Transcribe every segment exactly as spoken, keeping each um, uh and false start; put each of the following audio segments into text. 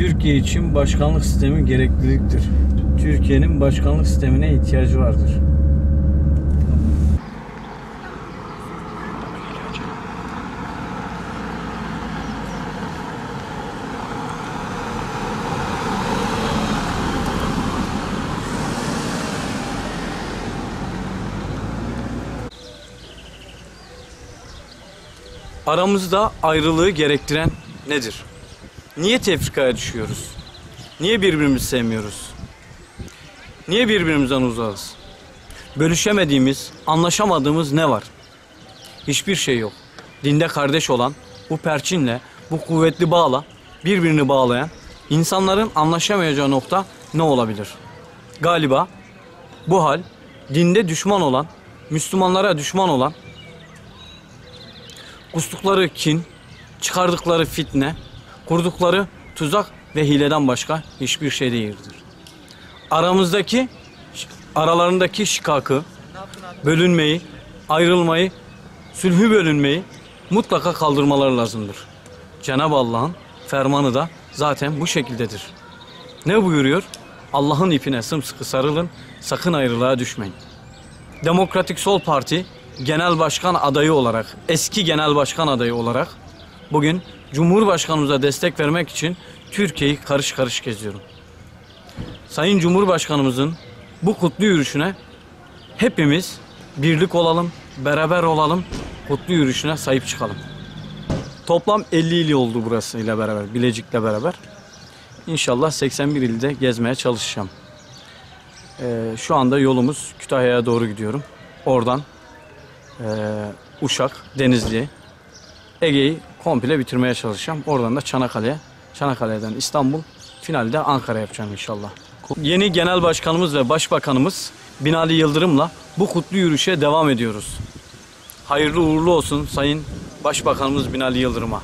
Türkiye için başkanlık sistemi gerekliliktir. Türkiye'nin başkanlık sistemine ihtiyacı vardır. Aramızda ayrılığı gerektiren nedir? Niye tefrikaya düşüyoruz? Niye birbirimizi sevmiyoruz? Niye birbirimizden uzağız? Bölüşemediğimiz, anlaşamadığımız ne var? Hiçbir şey yok. Dinde kardeş olan bu perçinle, bu kuvvetli bağla birbirini bağlayan insanların anlaşamayacağı nokta ne olabilir? Galiba bu hal dinde düşman olan, Müslümanlara düşman olan, kustukları kin, çıkardıkları fitne, kurdukları tuzak ve hileden başka hiçbir şey değildir. Aramızdaki, aralarındaki şikakı, bölünmeyi, ayrılmayı, sülhü bölünmeyi mutlaka kaldırmaları lazımdır. Cenab-ı Allah'ın fermanı da zaten bu şekildedir. Ne buyuruyor? Allah'ın ipine sımsıkı sarılın, sakın ayrılığa düşmeyin. Demokratik Sol Parti genel başkan adayı olarak, eski genel başkan adayı olarak bugün Cumhurbaşkanımıza destek vermek için Türkiye'yi karış karış geziyorum. Sayın Cumhurbaşkanımızın bu kutlu yürüyüşüne hepimiz birlik olalım, beraber olalım, kutlu yürüyüşüne sahip çıkalım. Toplam elli il oldu burasıyla beraber, Bilecik'le beraber. İnşallah seksen bir ilde gezmeye çalışacağım. Ee, şu anda yolumuz Kütahya'ya doğru gidiyorum. Oradan e, Uşak, Denizli, Ege'yi komple bitirmeye çalışacağım. Oradan da Çanakkale'ye, Çanakkale'den İstanbul, finalde Ankara yapacağım inşallah. Yeni Genel Başkanımız ve Başbakanımız Binali Yıldırım'la bu kutlu yürüyüşe devam ediyoruz. Hayırlı uğurlu olsun Sayın Başbakanımız Binali Yıldırım'a.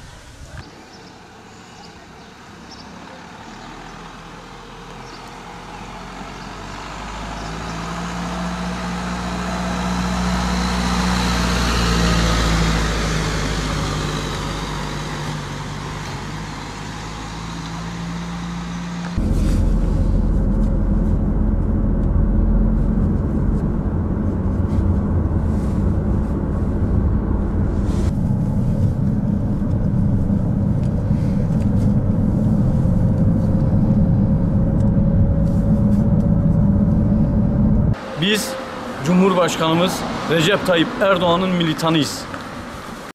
Biz Cumhurbaşkanımız Recep Tayyip Erdoğan'ın militanıyız.